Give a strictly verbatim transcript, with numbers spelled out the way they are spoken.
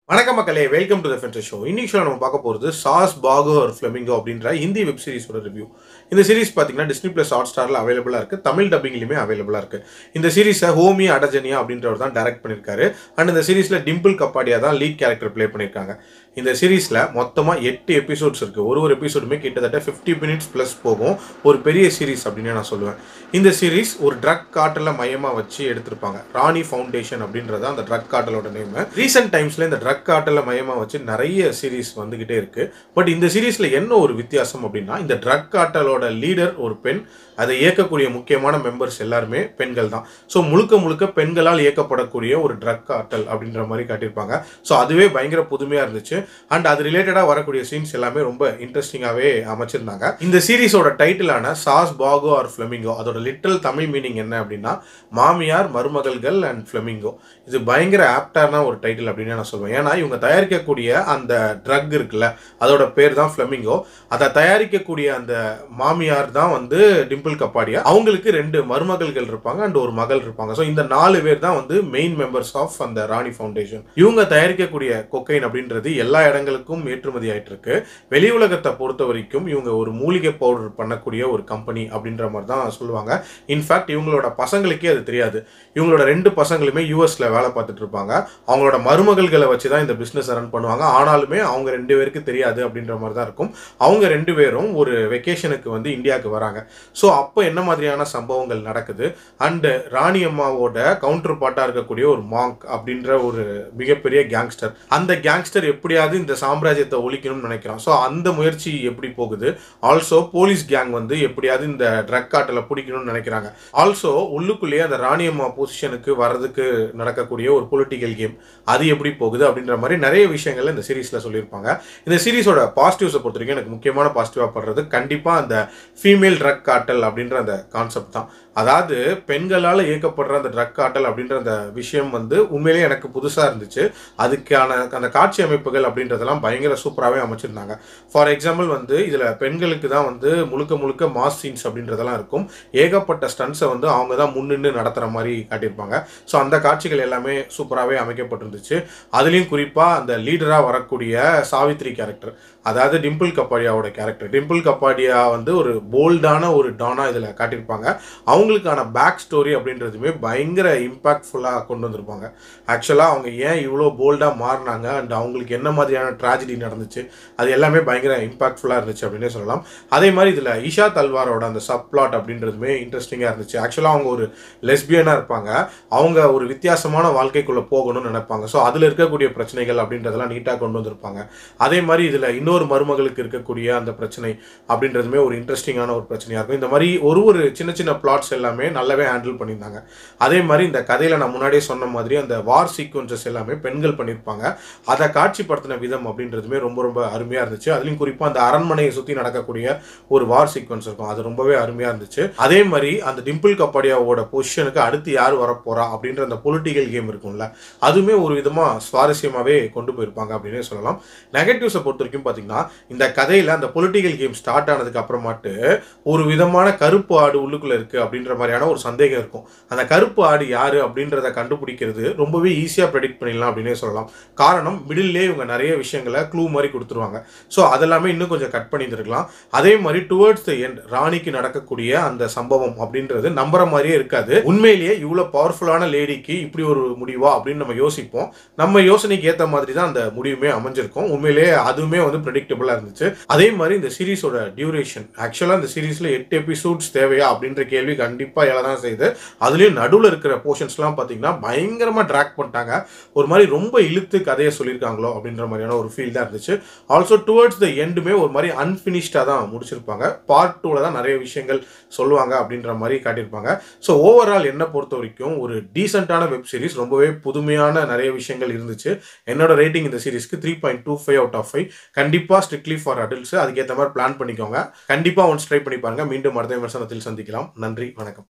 வணக்கம் மக்களே, welcome to the ஃபென்டஸ் ஷோ. இன்னைக்கு ஷோ நம்ம பார்க்க போகிறது சாஸ் பாகு ஆர் ஃப்ளமிங்கோ அப்படின்ற ஹிந்தி வெப் சீரிஸோட ரிவ்யூ. இந்த சீரிஸ் பார்த்தீங்கன்னா டிஸ்னி பிளஸ் ஹாட்ஸ்டாரில் அவைலபிளாக இருக்குது, தமிழ் டப்பிங்லையுமே அவைலபிளாக இருக்குது. இந்த சீரிஸை ஹோமி அடஜனியா அப்படின்றவர் தான் டைரக்ட் பண்ணியிருக்காரு. அண்ட் இந்த சீரிஸில் டிம்பிள் கப்பாடியா தான் லீட் கேரக்டர் ப்ளே பண்ணியிருக்காங்க. இந்த சீரிஸில் மொத்தமாக எட்டு எபிசோட்ஸ் இருக்குது. ஒரு ஒரு எபிசோடுமே கிட்டத்தட்ட ஃபிஃப்டி மினிட்ஸ் ப்ளஸ் போகும். ஒரு பெரிய சீரிஸ் அப்படின்னு நான் சொல்லுவேன். இந்த சீரிஸ் ஒரு ட்ரக் கார்ட்டலை மையமாக வச்சு எடுத்திருப்பாங்க. ராணி ஃபவுண்டேஷன் அப்படின்றத அந்த ட்ரக் கார்ட்டலோட நேம். ரீசெண்ட் டைம்ஸில் இந்த ட்ரக் கார்ட்டலை மையமாக வச்சு நிறைய சீரிஸ் வந்துகிட்டே இருக்கு. பட் இந்த சீரிஸில் என்ன ஒரு வித்தியாசம் அப்படின்னா, இந்த ட்ரக் கார்ட்டலோட லீடர் ஒரு பெண், அதை இயக்கக்கூடிய முக்கியமான மெம்பர்ஸ் எல்லாருமே பெண்கள் தான். ஸோ முழுக்க முழுக்க பெண்களால் இயக்கப்படக்கூடிய ஒரு ட்ரக் கார்ட்டல் அப்படின்ற மாதிரி காட்டியிருப்பாங்க. ஸோ அதுவே பயங்கர புதுமையாக இருந்துச்சு. அண்ட் அது ரிலேட்டடாக வரக்கூடிய சீன்ஸ் எல்லாமே ரொம்ப இன்ட்ரெஸ்டிங்காகவே அமைச்சிருந்தாங்க. இந்த சீரிஸோட டைட்டிலான சாஸ் பாகு ஆர் ஃப்ளமிங்கோ, அதோட லிட்டல் தமிழ் மீனிங் என்ன அப்படின்னா மாமியார், மருமகள்கள் அண்ட் ஃப்ளமிங்கோ. இது பயங்கர ஆப்டான ஒரு டைட்டில் அப்படின்னு நான் சொல்லுவேன். ஏன்னா இவங்க தயாரிக்கக்கூடிய அந்த ட்ரக் இருக்குல்ல, அதோட பேர் தான் ஃப்ளமிங்கோ. அதை தயாரிக்கக்கூடிய அந்த மாமியார் தான் வந்து டிம்பிள் கப்பாடியா. அவங்களுக்கு ரெண்டு மருமகள்கள் இருப்பாங்க அண்ட் ஒரு மகள் இருப்பாங்க. ஸோ இந்த நாலு பேர் தான் வந்து மெயின் மெம்பர்ஸ் ஆஃப் அந்த ராணி ஃபவுண்டேஷன். இவங்க தயாரிக்கக்கூடிய கொக்கைன் அப்படின்றது எல்லா இடங்களுக்கும் ஏற்றுமதி ஆயிட்டு இருக்கு. வெளி உலகத்தை பொறுத்த வரைக்கும் இவங்க ஒரு மூலிகை பவுடர் பண்ணக்கூடிய ஒரு கம்பெனி அப்படின்ற மாதிரி தான் சொல்லுவாங்க. இன்ஃபேக்ட் இவங்களோட பசங்களுக்கே அது தெரியாது. இவங்களோட ரெண்டு பசங்களுமே யூஎஸ்ல வேலை பார்த்துட்டு இருப்பாங்க. அவங்களோட மருமகள்களை வச்சு தான் இந்த பிசினஸ் ரன் பண்ணுவாங்க. ஆனாலுமே அவங்க ரெண்டு பேருக்கு தெரியாது அப்படின்ற மாதிரி தான் இருக்கும். அவங்க ரெண்டு பேரும் ஒரு வெக்கேஷனுக்கு வந்து இந்தியாவுக்கு வராங்க. ஸோ அப்போ என்ன மாதிரியான சம்பவங்கள் நடக்குது அண்ட் ராணி அம்மாவோட கவுண்டர் பார்ட்டா இருக்கக்கூடிய ஒரு மாங்க் அப்படின்ற ஒரு மிகப்பெரிய கேங்ஸ்டர், அந்த கேங்ஸ்டர் எப்படியாவது இந்த சாம்ராஜ்யத்தை ஒழிக்கணும்னு நினைக்கிறான். ஸோ அந்த முயற்சி எப்படி போகுது. ஆல்சோ போலீஸ் கேங் வந்து எப்படியாவது இந்த ட்ரக் கார்ட்டலை பிடிக்கணும்னு நினைக்கிறாங்க. ஆல்சோ உள்ளுக்குள்ளேயே அந்த ராணி அம்மா பொசிஷனுக்கு வர்றதுக்கு நடக்கக்கூடிய ஒரு பொலிட்டிக்கல் கேம், அது எப்படி போகுது அப்படின்ற மாதிரி நிறைய விஷயங்கள் இந்த சீரீஸ்ல சொல்லியிருப்பாங்க. இந்த சீரீஸோட பாசிட்டிவ்ஸை பொறுத்த வரைக்கும் எனக்கு முக்கியமான பாசிட்டிவா படுறது கண்டிப்பா அந்த ஃபீமேல் ட்ரக் கார்ட்டல் அப்படின்ற அந்த கான்செப்ட் தான். அதாவது பெண்களால் இயக்கப்படுற அந்த ட்ரக் கார்ட்டல் அப்படின்ற அந்த விஷயம் வந்து உண்மையிலேயே எனக்கு புதுசாக இருந்துச்சு. அதுக்கான அந்த காட்சி அமைப்புகள் அப்படின்றதெல்லாம் பயங்கர சூப்பராகவே அமைச்சிருந்தாங்க. ஃபார் எக்ஸாம்பிள் வந்து இதில் பெண்களுக்கு தான் வந்து முழுக்க முழுக்க மாஸ் சீன்ஸ் அப்படின்றதெல்லாம் இருக்கும். ஏகப்பட்ட ஸ்டன்ட்ஸை வந்து அவங்க தான் முன்னின்று நடத்துகிற மாதிரி காட்டியிருப்பாங்க. ஸோ அந்த காட்சிகள் எல்லாமே சூப்பராகவே அமைக்கப்பட்டிருந்துச்சு. அதுலேயும் குறிப்பாக அந்த லீடராக வரக்கூடிய சாவித்ரி கேரக்டர், அதாவது டிம்பிள் கப்பாடியாவோட கேரக்டர். டிம்பிள் கப்பாடியா வந்து ஒரு போல்டான ஒரு டானா இதில் காட்டியிருப்பாங்க. அவங்களுக்கான பேக் ஸ்டோரி அப்படின்றதுமே பயங்கர இம்பாக்ட்ஃபுல்லாக கொண்டு வந்திருப்பாங்க. ஆக்சுவலாக அவங்க ஏன் இவ்வளோ போல்டாக மாறினாங்க அண்ட் அவங்களுக்கு என்ன மாதிரியான ட்ராஜடி நடந்துச்சு, அது எல்லாமே பயங்கர இம்பாக்ட்ஃபுல்லாக இருந்துச்சு அப்படின்னே சொல்லலாம். அதே மாதிரி இதில் இஷா தல்வாரோட அந்த சப் பிளாட் அப்படின்றதுமே இன்ட்ரெஸ்டிங்காக இருந்துச்சு. ஆக்சுவலாக அவங்க ஒரு லெஸ்பியனாக இருப்பாங்க. அவங்க ஒரு வித்தியாசமான வாழ்க்கைக்குள்ளே போகணும்னு நினைப்பாங்க. ஸோ அதில் இருக்கக்கூடிய பிரச்சனைகள் அப்படின்றதெல்லாம் நீட்டாக கொண்டு வந்திருப்பாங்க. அதே மாதிரி இதில் இன்னொரு ஒரு மருமகளுக்கு இருக்கக்கூடிய அந்த பிரச்சனை அப்படின்றதுமே ஒரு இன்ட்ரெஸ்டிங்கான ஒரு பிரச்சனையா இருக்கும். இந்த மாதிரி ஒரு ஒரு சின்ன சின்ன பிளாட்ஸ் எல்லாமே நல்லாவே ஹேண்டில் பண்ணியிருந்தாங்க. அதே மாதிரி இந்த கதையில நான் முன்னாடியே சொன்ன மாதிரி அந்த வார் சீக்வன்சஸ் எல்லாமே பெண்கள் பண்ணியிருப்பாங்க. அதை காட்சிப்படுத்தின விதம் அப்படின்றதுமே ரொம்ப ரொம்ப அருமையா இருந்துச்சு. அதுலயும் குறிப்பா அந்த அரண்மனையை சுற்றி நடக்கக்கூடிய ஒரு வார் சீக்வன்ஸ் இருக்கும், அது ரொம்பவே அருமையா இருந்துச்சு. அதே மாதிரி அந்த டிம்பிள் கப்பாடியாவோட பொசிஷனுக்கு அடுத்து யார் வரப்போறா அப்படின்ற அந்த பொலிட்டிக்கல் கேம் இருக்கும்ல, அதுவுமே ஒரு விதமா சுவாரஸ்யமாவே கொண்டு போயிருப்பாங்க அப்படின்னே சொல்லலாம். நெகட்டிவ்ஸை பொறுத்த வரைக்கும் பார்த்தீங்கன்னா இந்த கதையில அந்த பொலிட்டிக்கல் கேம் ஸ்டார்ட் ஆனதுக்கு அப்புறமாட்டு ஒரு விதமான கருப்பு ஆடு உள்ளுக்குள்ள இருக்கு அப்படின்ற மாதிரியான ஒரு சந்தேகம் இருக்கும். அந்த கருப்பு ஆடு யாரு அப்படின்றத கண்டுபிடிக்கிறது ரொம்பவே ஈஸியா ப்ரெடிக்ட் பண்ணிடலாம் அப்படின்னே சொல்லலாம். காரணம் மிடில்லே இவங்க நிறைய விஷயங்களை க்ளூ மாதிரி கொடுத்துருவாங்க. ஸோ அதெல்லாமே இன்னும் கொஞ்சம் கட் பண்ணியிருக்கலாம். அதே மாதிரி டுவர்ட்ஸ் த எண்ட் ராணிக்கு நடக்கக்கூடிய அந்த சம்பவம் அப்படின்றது நம்புற மாதிரியே இருக்காது. உண்மையிலேயே இவ்வளவு பவர்ஃபுல்லான லேடிக்கு இப்படி ஒரு முடிவா அப்படின்னு நம்ம யோசிப்போம். நம்ம யோசனைக்கு ஏற்ற மாதிரி தான் அந்த முடிவுமே அமைஞ்சிருக்கும். உண்மையிலேயே அதுவுமே வந்து ப்ரெடிக்டபிளா இருந்துச்சு. அதே மாதிரி இந்த சீரிஸோட டியூரேஷன், ஆக்சுவலா இந்த சீரிஸ்ல எட்டு எபிசோட்ஸ் தேவையா அப்படின்ற கேள்வி கண்டிப்பா எழதான் செய்யுது. அதுலயும் நடுவில் இருக்கிற போர்ஷன்ஸ் எல்லாம் பாத்தீங்கன்னா பயங்கரமா ட்ராக் பண்ணிட்டாங்க. ஒரு மாதிரி ரொம்ப இழுத்து கதையை சொல்லியிருக்காங்களோ அப்படின்ற மாதிரியான ஒரு ஃபீல் தான் இருந்துச்சு. ஆல்சோ டுவர்ட்ஸ் த எண்டுமே ஒரு மாதிரி அன்பினிஷ்டா தான் முடிச்சிருப்பாங்க. பார்ட் டூல தான் நிறைய விஷயங்கள் சொல்லுவாங்க அப்படின்ற மாதிரி காட்டியிருப்பாங்க. ஸோ ஓவரால் என்ன பொறுத்த வரைக்கும் ஒரு டீசென்டான வெப் சீரிஸ், ரொம்பவே புதுமையான நிறைய விஷயங்கள் இருந்துச்சு. என்னோட ரேட்டிங் இந்த சீரிஸ்க்கு three point two five out of five. கண்டிப்பா ஸ்ட்ரிக்ட்லி ஃபார் அடல்ட்ஸ். அதுக்கேற்ற மாதிரி பிளான் பண்ணிக்கோங்க. கண்டிப்பா ஒன்ஸ் ட்ரை பண்ணி பாருங்க. மீண்டும் அடுத்த விமர்சனத்தில் சந்திக்கலாம். நன்றி, வணக்கம்.